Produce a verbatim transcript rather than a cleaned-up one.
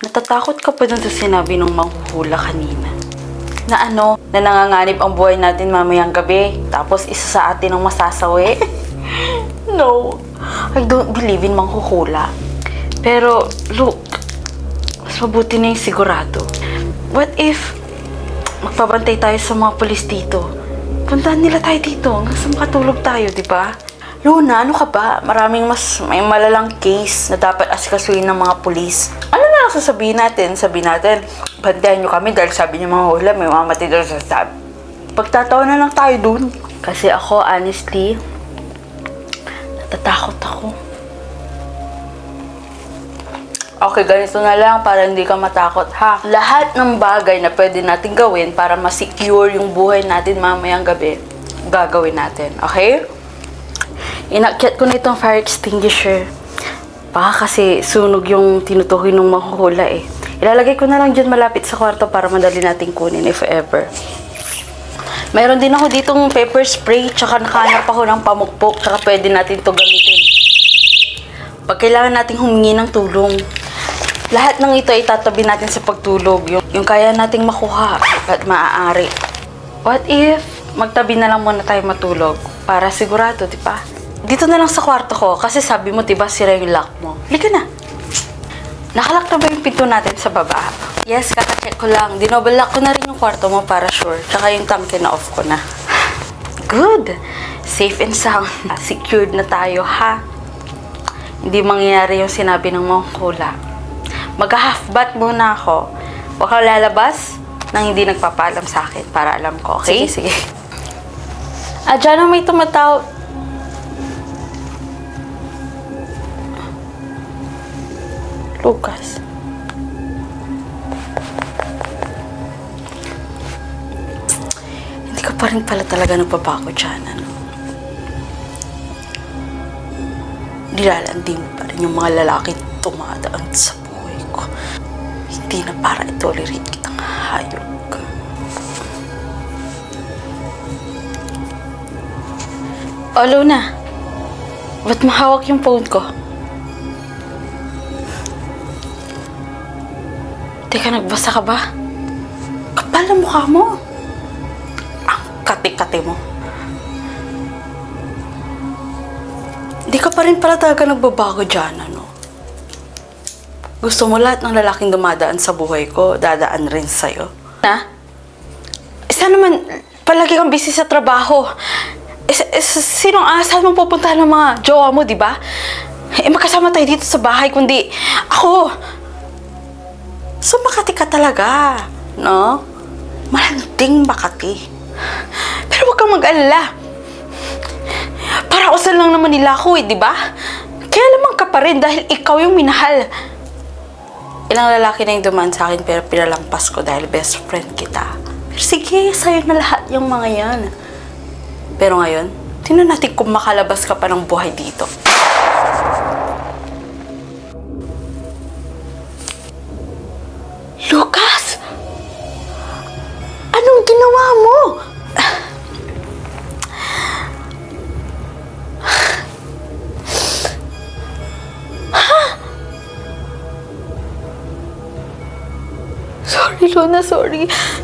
Natatakot ka pa dun sa sinabi ng manghuhula kanina. Na ano, na nanganganib ang buhay natin mamayang gabi. Tapos isa sa atin ang masasawi. No, I don't believe in manghuhula. Pero, look, mas mabuti na yung sigurado. What if magpabantay tayo sa mga polis dito? Puntahan nila tayo dito hanggang sa makatulog tayo, di ba? Luna, ano ka ba? Maraming mas may malalang case na dapat asikasuhin ng mga pulis. Ano na lang sasabihin natin? Sabihin natin, bantayan nyo kami dahil sabi niyo mga hula, may mamatay doon sa stab. Pagtatawa na lang tayo dun. Kasi ako, honestly, natatakot ako. Okay, ganito na lang para hindi ka matakot, ha? Lahat ng bagay na pwede natin gawin para ma-secure yung buhay natin mamayang gabi, gagawin natin, okay? Inakyat ko na itong fire extinguisher. Baka kasi sunog yung tinutukoy ng manghuhula eh. Ilalagay ko na lang dyan malapit sa kwarto para madali natin kunin if ever. Mayroon din ako ditong pepper spray, tsaka nakahanap ako ng pamukpok, tsaka pwede natin to gamitin pag kailangan nating humingi ng tulong. Lahat ng ito ay tatabi natin sa pagtulog, yung, yung kaya nating makuha at maaari. What if magtabi na lang muna tayo matulog para sigurado, di ba? Dito na lang sa kwarto ko kasi sabi mo, di ba, sira yung lock mo. Halika na. Nakalock na ba yung pinto natin sa baba? Yes, kaka-check ko lang. Dinouble lock ko na rin yung kwarto mo para sure. Tsaka yung tangke na off ko na. Good. Safe and sound. Secured na tayo, ha? Hindi mangyayari yung sinabi ng manghuhula. Mag-half bath muna ako. Huwag kang lalabas nang hindi nagpapaalam sa akin para alam ko, okay? Sige, sige. Ah, dyan may tumatawag. Lucas. Hindi ka pa rin pala talaga nagbabago dyan, ano? Nilalandi mo pa rin yung mga lalaki tumadaan sa buhay ko. Hindi na para itolerate kitang hayop. O, Luna. Ba't mahawak yung phone ko? Teka, nagbasa ka ba? Kapal ang mukha mo. Ang kati-kati mo. Di ka pa rin pala talaga nagbabago dyan, ano? Gusto mo lahat ng lalaking dumadaan sa buhay ko, dadaan rin sa'yo. Na? Isa naman, palagi kang busy sa trabaho. Is, is, sinong asahan mong pupuntahan ng mga jowa mo, di ba? Eh, magkasama tayo dito sa bahay, kundi ako. So, Makati ka talaga, no? Malanding Makati. Pero huwag kang mag-alala. Para usal lang naman nila ako eh, di ba? Kaya lamang ka pa rin dahil ikaw yung minahal. Ilang lalaki na yung dumaan sa akin pero pinalampas ko dahil best friend kita. Pero sige, sa'yo na lahat yung mga yan. Pero ngayon, tingnan natin kung makalabas ka pa ng buhay dito. Lucas! Anong ginawa mo? Sorry, Luna, sorry.